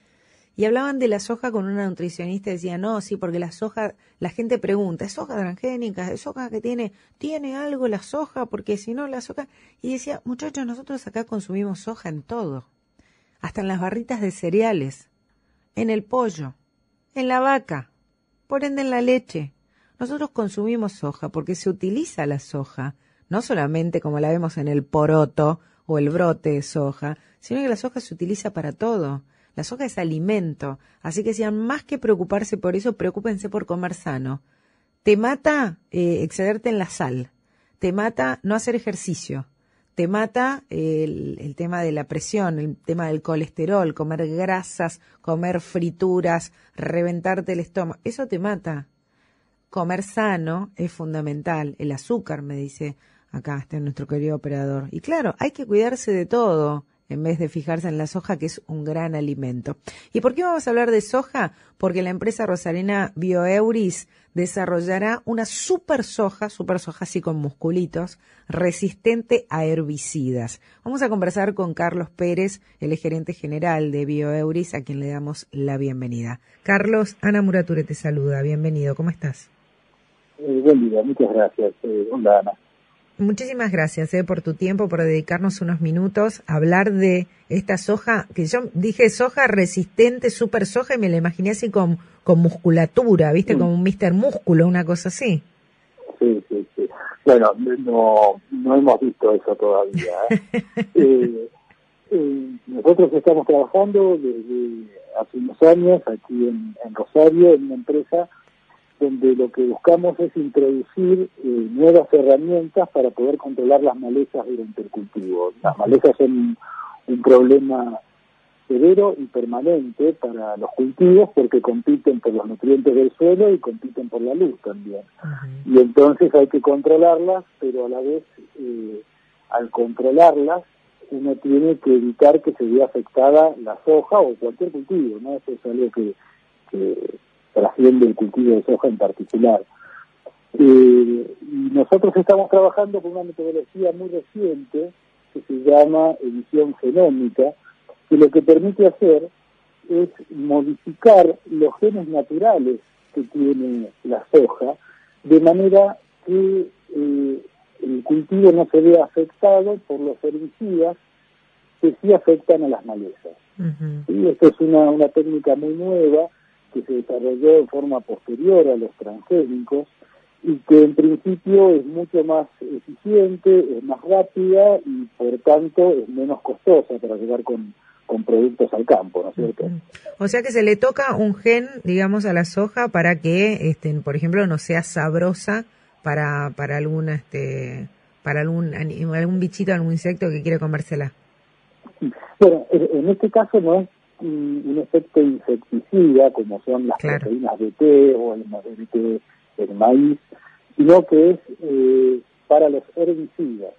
Y hablaban de la soja con una nutricionista y decía, no, sí, porque la soja, la gente pregunta, ¿es soja transgénica? ¿Es soja que tiene algo la soja? Porque si no, la soja... Y decía, muchachos, nosotros acá consumimos soja en todo, hasta en las barritas de cereales, en el pollo, en la vaca, por ende en la leche. Nosotros consumimos soja porque se utiliza la soja, no solamente como la vemos en el poroto o el brote de soja, sino que la soja se utiliza para todo. La soja es alimento, así que sean más que preocuparse por eso, preocúpense por comer sano. Te mata excederte en la sal, te mata no hacer ejercicio, te mata el tema de la presión, el tema del colesterol, comer grasas, comer frituras, reventarte el estómago, eso te mata. Comer sano es fundamental, el azúcar, me dice acá nuestro querido operador. Y claro, hay que cuidarse de todo, en vez de fijarse en la soja, que es un gran alimento. ¿Y por qué vamos a hablar de soja? Porque la empresa rosarina Bioeuris desarrollará una super soja así con musculitos, resistente a herbicidas. Vamos a conversar con Carlos Pérez, el gerente general de Bioeuris, a quien le damos la bienvenida. Carlos, Ana Murature te saluda, bienvenido, ¿cómo estás? Buen día, muchas gracias. Hola, Ana. Muchísimas gracias por tu tiempo, por dedicarnos unos minutos a hablar de esta soja, que yo dije soja resistente, super soja, y me la imaginé así con musculatura, ¿viste? Como un Mr. Músculo, una cosa así. Sí. Bueno, no hemos visto eso todavía. Nosotros estamos trabajando desde hace unos años aquí en Rosario, en una empresa donde lo que buscamos es introducir nuevas herramientas para poder controlar las malezas durante el cultivo. Las malezas son un problema severo y permanente para los cultivos porque compiten por los nutrientes del suelo y compiten por la luz también. Y entonces hay que controlarlas, pero a la vez, al controlarlas, uno tiene que evitar que se vea afectada la soja o cualquier cultivo, ¿no? Eso es algo que trasciende el cultivo de soja en particular. Y nosotros estamos trabajando con una metodología muy reciente que se llama edición genómica, que lo que permite hacer es modificar los genes naturales que tiene la soja, de manera que el cultivo no se vea afectado por los herbicidas que sí afectan a las malezas. Y esto es una técnica muy nueva que se desarrolló en forma posterior a los transgénicos y que en principio es mucho más eficiente, es más rápida y por tanto es menos costosa para llegar con productos al campo, ¿no es cierto? O sea que se le toca un gen, digamos, a la soja para que, por ejemplo, no sea sabrosa para algún bichito, algún insecto que quiere comérsela. Bueno, en este caso no es un efecto insecticida como son las proteínas BT o el BT del maíz, sino que es para los herbicidas.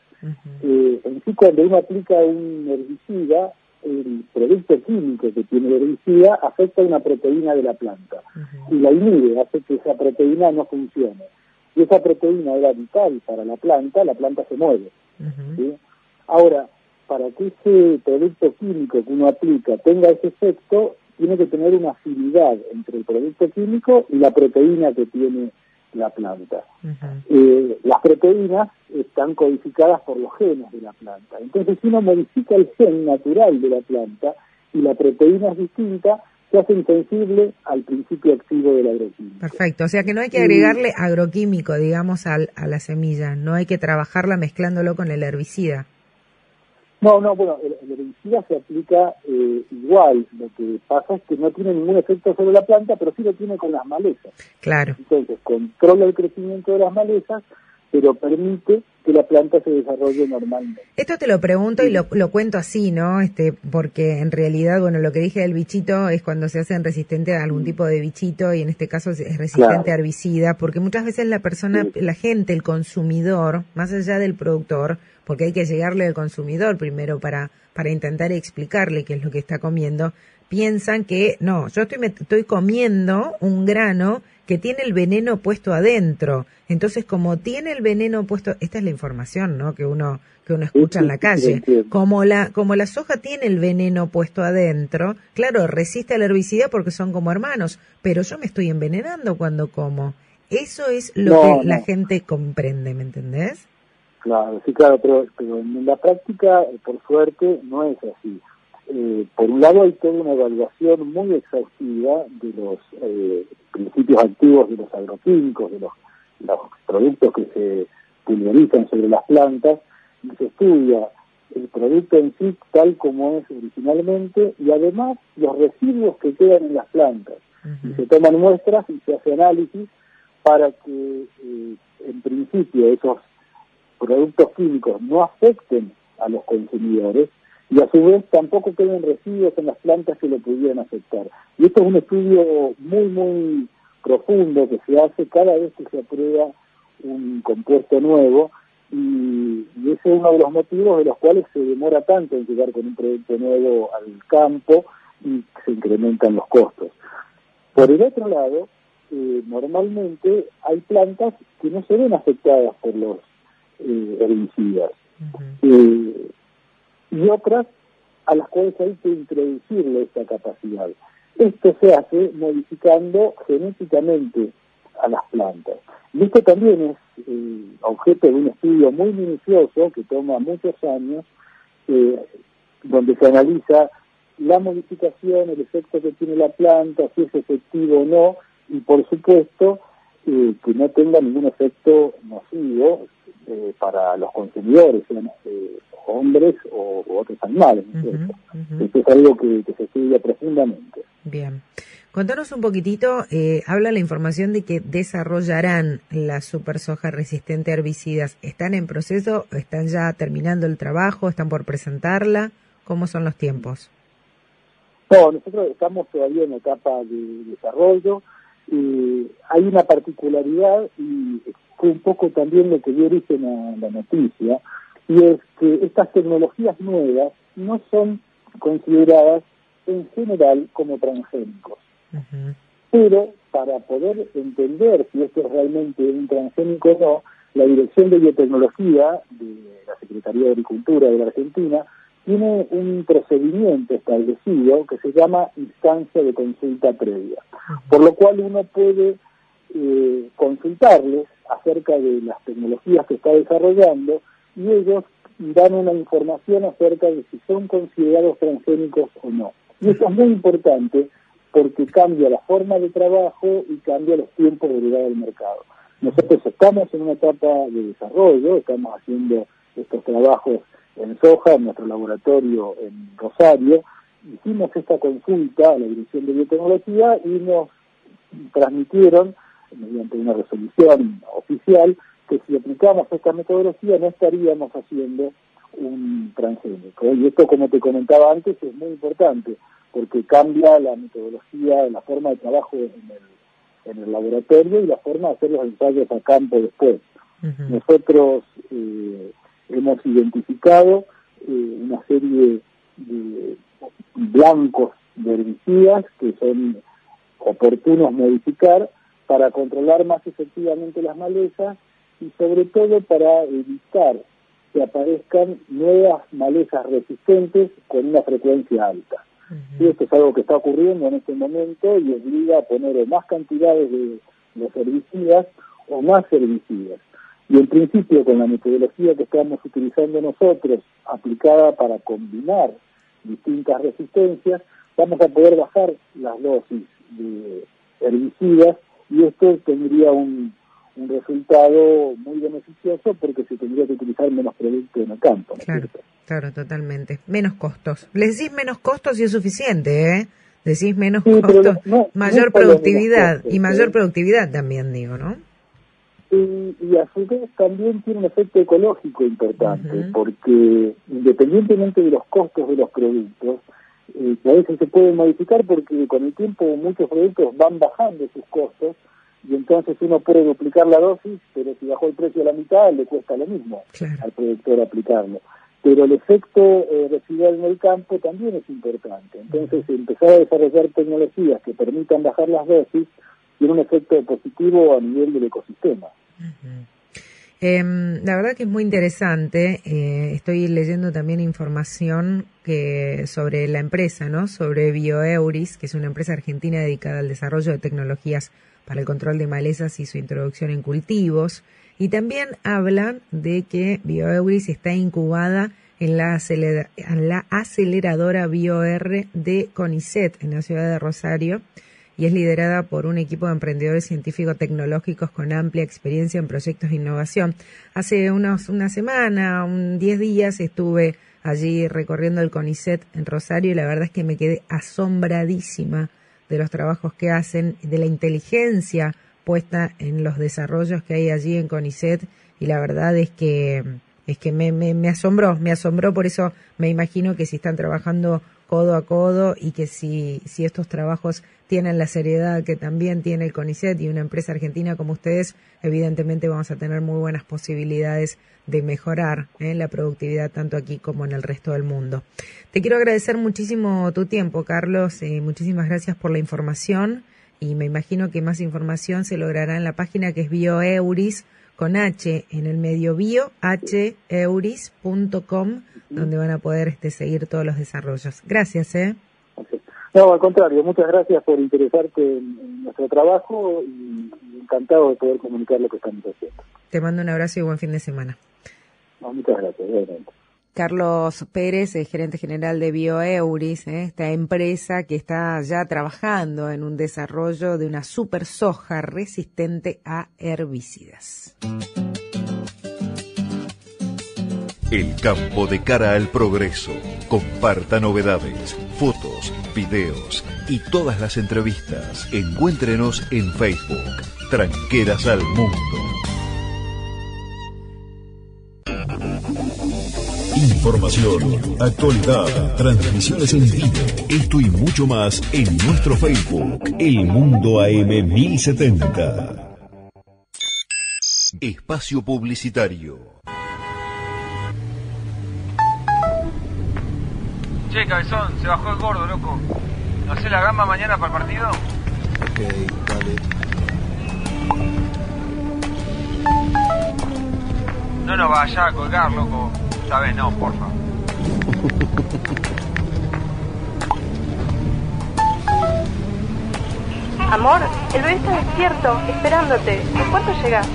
En sí, cuando uno aplica un herbicida, el producto químico que tiene el herbicida afecta una proteína de la planta y la inhibe, hace que esa proteína no funcione. Si esa proteína era vital para la planta se muere. ¿Sí? Ahora, para que ese producto químico que uno aplica tenga ese efecto, tiene que tener una afinidad entre el producto químico y la proteína que tiene la planta. Las proteínas están codificadas por los genes de la planta. Entonces, si uno modifica el gen natural de la planta y la proteína es distinta, se hace insensible al principio activo del agroquímico. Perfecto, o sea que no hay que agregarle agroquímico, digamos, a la semilla, no hay que trabajarla mezclándolo con el herbicida. No, bueno, el herbicida se aplica igual. Lo que pasa es que no tiene ningún efecto sobre la planta, pero sí lo tiene con las malezas. Claro. Entonces, controla el crecimiento de las malezas, pero permite que la planta se desarrolle normalmente. Esto te lo pregunto y lo cuento así, ¿no? Porque en realidad, bueno, lo que dije del bichito es cuando se hacen resistente a algún tipo de bichito y en este caso es resistente a herbicida, porque muchas veces la gente, el consumidor, más allá del productor, porque hay que llegarle al consumidor primero para intentar explicarle qué es lo que está comiendo, piensan que no, yo estoy comiendo un grano que tiene el veneno puesto adentro. Entonces, como tiene el veneno puesto, esta es la información, ¿no?, que uno escucha en la calle. Como la soja tiene el veneno puesto adentro, claro, resiste al herbicida porque son como hermanos, pero yo me estoy envenenando cuando como. Eso es lo que la gente comprende, ¿me entendés? Claro, sí, claro, pero en la práctica, por suerte, no es así. Por un lado hay toda una evaluación muy exhaustiva de los principios activos de los agroquímicos, de los productos que se pulverizan sobre las plantas, y se estudia el producto en sí tal como es originalmente y además los residuos que quedan en las plantas. Y se toman muestras y se hace análisis para que en principio esos productos químicos no afecten a los consumidores y a su vez tampoco queden residuos en las plantas que lo pudieran afectar. Y esto es un estudio muy, muy profundo que se hace cada vez que se aprueba un compuesto nuevo y ese es uno de los motivos de los cuales se demora tanto en llegar con un producto nuevo al campo y se incrementan los costos. Por el otro lado, normalmente hay plantas que no se ven afectadas por los herbicidas y otras a las cuales hay que introducirle esta capacidad. Esto se hace modificando genéticamente a las plantas. Y esto también es objeto de un estudio muy minucioso que toma muchos años, donde se analiza la modificación, el efecto que tiene la planta, si es efectivo o no, y por supuesto que no tenga ningún efecto nocivo para los consumidores, sean hombres o otros animales. Esto es algo que se estudia profundamente. Bien. Contanos un poquitito, habla la información de que desarrollarán la super soja resistente a herbicidas. ¿Están en proceso? ¿Están ya terminando el trabajo? ¿Están por presentarla? ¿Cómo son los tiempos? No, nosotros estamos todavía en la etapa de desarrollo. Hay una particularidad, y fue un poco también lo que dio origen a la noticia, y es que estas tecnologías nuevas no son consideradas en general como transgénicos. Pero para poder entender si esto es realmente un transgénico o no, la Dirección de Biotecnología de la Secretaría de Agricultura de la Argentina tiene un procedimiento establecido que se llama instancia de consulta previa, por lo cual uno puede consultarles acerca de las tecnologías que está desarrollando, y ellos dan una información acerca de si son considerados transgénicos o no. Y eso es muy importante porque cambia la forma de trabajo y cambia los tiempos de llegada al mercado. Nosotros estamos en una etapa de desarrollo, estamos haciendo estos trabajos en soja, en nuestro laboratorio en Rosario. Hicimos esta consulta a la Dirección de Biotecnología y nos transmitieron, mediante una resolución oficial, que si aplicamos esta metodología no estaríamos haciendo un transgénico. Y esto, como te comentaba antes, es muy importante, porque cambia la metodología, la forma de trabajo en el laboratorio y la forma de hacer los ensayos a campo después. Nosotros hemos identificado una serie de blancos de herbicidas que son oportunos modificar para controlar más efectivamente las malezas y sobre todo para evitar que aparezcan nuevas malezas resistentes con una frecuencia alta. Y esto es algo que está ocurriendo en este momento y obliga a poner o más cantidades de los herbicidas o más herbicidas. Y en principio, con la metodología que estamos utilizando nosotros, aplicada para combinar distintas resistencias, vamos a poder bajar las dosis de herbicidas, y esto tendría un resultado muy beneficioso porque se tendría que utilizar menos productos en el campo, ¿no es cierto? Claro, totalmente. Menos costos. Les decís menos costos y es suficiente, ¿eh? Decís menos costos, mayor productividad, y mayor productividad también, digo, ¿no? Y a su vez también tiene un efecto ecológico importante, porque independientemente de los costos de los productos, que a veces se pueden modificar porque con el tiempo muchos productos van bajando sus costos, y entonces uno puede duplicar la dosis, pero si bajó el precio a la mitad, le cuesta lo mismo al productor aplicarlo. Pero el efecto residual en el campo también es importante. Entonces, empezar a desarrollar tecnologías que permitan bajar las dosis tiene un efecto positivo a nivel del ecosistema. La verdad que es muy interesante. Estoy leyendo también información sobre la empresa, ¿no? Sobre BioEuris, que es una empresa argentina dedicada al desarrollo de tecnologías para el control de malezas y su introducción en cultivos. Y también hablan de que BioEuris está incubada en la aceleradora BioR de CONICET en la ciudad de Rosario, y es liderada por un equipo de emprendedores científico-tecnológicos con amplia experiencia en proyectos de innovación. Hace una semana, 10 días, estuve allí recorriendo el CONICET en Rosario y la verdad es que me quedé asombradísima de los trabajos que hacen, de la inteligencia puesta en los desarrollos que hay allí en CONICET, y la verdad es que me asombró, por eso me imagino que si están trabajando codo a codo y que si estos trabajos tienen la seriedad que también tiene el CONICET y una empresa argentina como ustedes, evidentemente vamos a tener muy buenas posibilidades de mejorar la productividad tanto aquí como en el resto del mundo. Te quiero agradecer muchísimo tu tiempo, Carlos, muchísimas gracias por la información, y me imagino que más información se logrará en la página que es BioEuris, con H en el medio, bioheuris.com, donde van a poder seguir todos los desarrollos. Gracias, No, al contrario, muchas gracias por interesarte en nuestro trabajo y encantado de poder comunicar lo que estamos haciendo. Te mando un abrazo y buen fin de semana. No, muchas gracias, realmente. Carlos Pérez, gerente general de BioEuris, esta empresa que está ya trabajando en un desarrollo de una super soja resistente a herbicidas. El campo de cara al progreso. Comparta novedades, fotos, videos y todas las entrevistas. Encuéntrenos en Facebook. Tranqueras al Mundo. Información, actualidad, transmisiones en vivo. Esto y mucho más en nuestro Facebook, El Mundo AM 1070. Espacio publicitario. Che, cabezón, se bajó el gordo, loco. ¿No hacés la gamba mañana para el partido? Ok, dale. No nos vayas a colgar, loco. Esta vez no, porfa. Amor, el bebé está despierto, esperándote. ¿En cuánto llegás?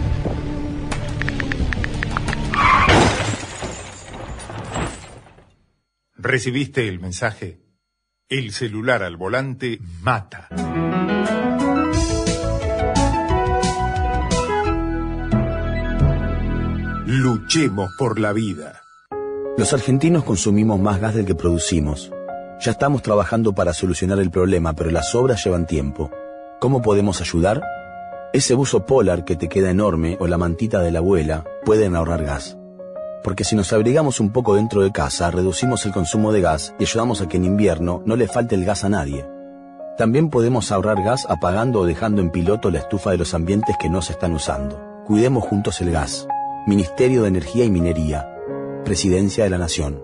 ¿Recibiste el mensaje? El celular al volante mata. Luchemos por la vida. Los argentinos consumimos más gas del que producimos. Ya estamos trabajando para solucionar el problema, pero las obras llevan tiempo. ¿Cómo podemos ayudar? Ese buzo polar que te queda enorme o la mantita de la abuela pueden ahorrar gas. Porque si nos abrigamos un poco dentro de casa, reducimos el consumo de gas y ayudamos a que en invierno no le falte el gas a nadie. También podemos ahorrar gas apagando o dejando en piloto la estufa de los ambientes que no se están usando. Cuidemos juntos el gas. Ministerio de Energía y Minería. Presidencia de la Nación.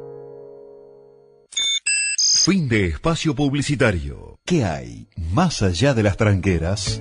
Fin de espacio publicitario. ¿Qué hay más allá de las tranqueras?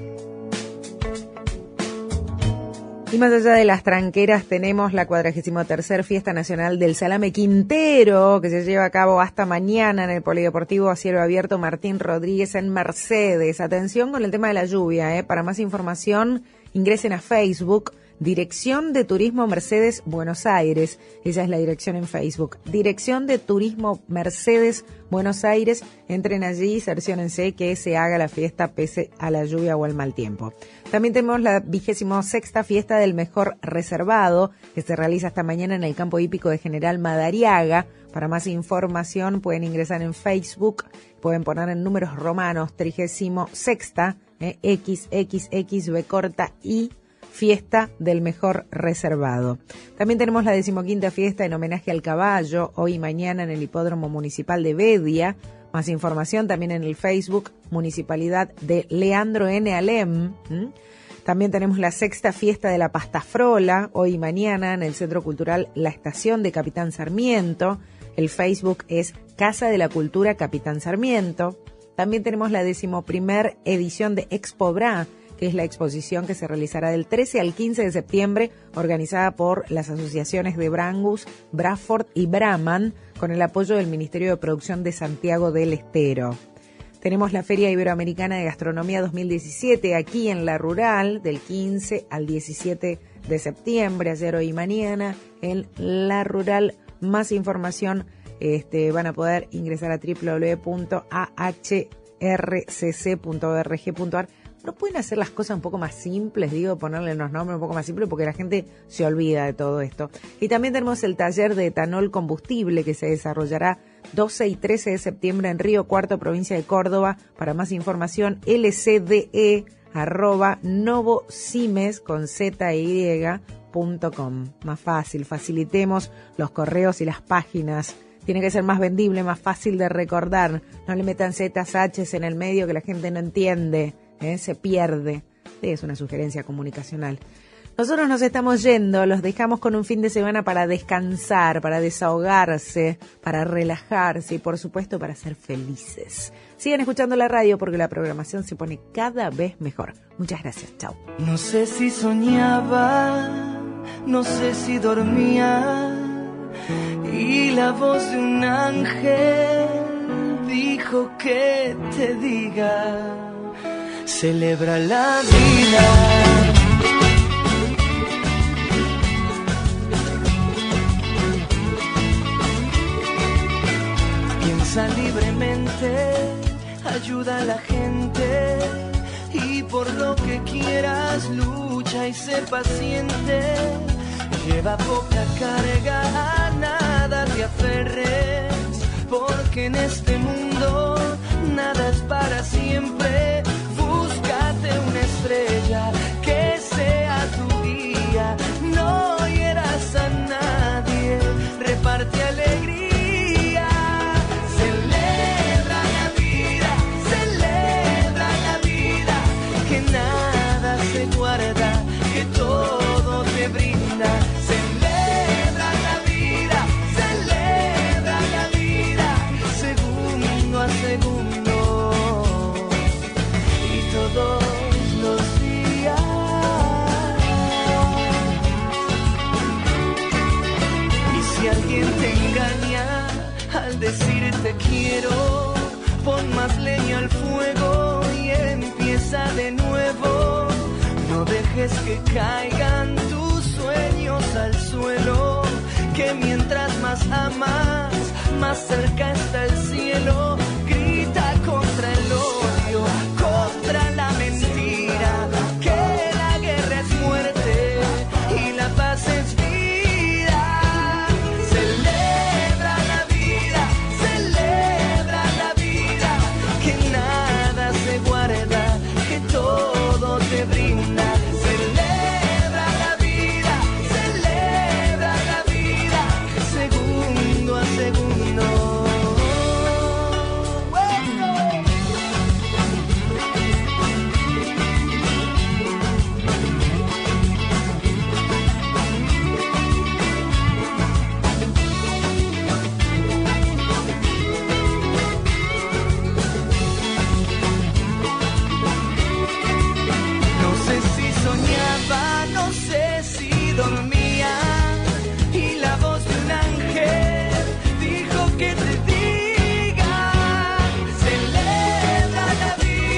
Y más allá de las tranqueras tenemos la 43ª Fiesta Nacional del Salame Quintero, que se lleva a cabo hasta mañana en el Polideportivo a cielo abierto Martín Rodríguez en Mercedes. Atención con el tema de la lluvia, Para más información ingresen a Facebook, Dirección de Turismo Mercedes Buenos Aires. Esa es la dirección en Facebook. Dirección de Turismo Mercedes Buenos Aires. Entren allí y cerciónense que se haga la fiesta pese a la lluvia o al mal tiempo. También tenemos la 26ª Fiesta del Mejor Reservado, que se realiza esta mañana en el campo hípico de General Madariaga. Para más información pueden ingresar en Facebook, pueden poner en números romanos 36ª, XXXB corta y Fiesta del Mejor Reservado. También tenemos la 15ª fiesta en homenaje al caballo, hoy y mañana en el Hipódromo Municipal de Bedia. Más información también en el Facebook, Municipalidad de Leandro N. Alem. También tenemos la 6ª fiesta de la pastafrola, hoy y mañana en el Centro Cultural La Estación de Capitán Sarmiento. El Facebook es Casa de la Cultura Capitán Sarmiento. También tenemos la 11ª edición de Expo Bra, que es la exposición que se realizará del 13 al 15 de septiembre, organizada por las asociaciones de Brangus, Braford y Brahman, con el apoyo del Ministerio de Producción de Santiago del Estero. Tenemos la Feria Iberoamericana de Gastronomía 2017 aquí en La Rural, del 15 al 17 de septiembre, ayer, hoy y mañana, en La Rural. Más información van a poder ingresar a www.ahrcc.org.ar. ¿No pueden hacer las cosas un poco más simples? Ponerle unos nombres un poco más simples porque la gente se olvida de todo esto. Y también tenemos el taller de etanol combustible que se desarrollará 12 y 13 de septiembre en Río Cuarto, provincia de Córdoba. Para más información, lcde@novosimes.com. Más fácil, facilitemos los correos y las páginas. Tiene que ser más vendible, más fácil de recordar. No le metan zetas, H's en el medio que la gente no entiende. Se pierde. Es una sugerencia comunicacional. Nosotros nos estamos yendo, los dejamos con un fin de semana para descansar, para desahogarse, para relajarse y por supuesto para ser felices. Sigan escuchando la radio porque la programación se pone cada vez mejor. Muchas gracias, chao. No sé si soñaba, no sé si dormía, y la voz de un ángel dijo que te diga: celebra la vida. Piensa libremente, ayuda a la gente, y por lo que quieras lucha y sé paciente. Lleva poca carga, a nada te aferres, porque en este mundo nada es para siempre. Búscate una estrella que sea tu guía, no hieras a nadie, reparte que todo te brinda. Celebra la vida, segundo a segundo, y todos los días. Y si alguien te engaña al decirte quiero, pon más leña al fuego y empieza de nuevo. No dejes que caigan tus sueños al suelo, que mientras más amas, más cerca está el cielo. Grita contra el odio, contra la mentira, que la guerra es muerte y la paz es vida. Celebra la vida, que nada se guarda, que todo te brinda. Celebra la vida, segundo a segundo. No sé si soñaba, no sé si dormía, y la voz de un ángel dijo que te diga: celebra la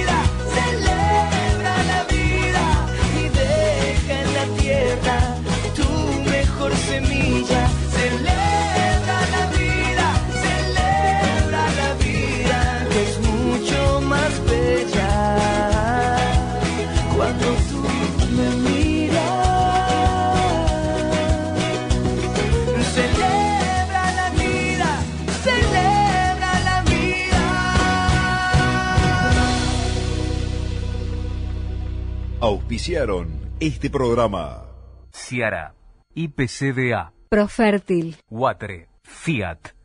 vida, y deja en la tierra tu mejor semilla. Celebra la vida, que es mucho más bella cuando tú me miras. Celebra la vida. Auspiciaron este programa. Ciara, IPCBA, Profértil, Guatre, Fiat.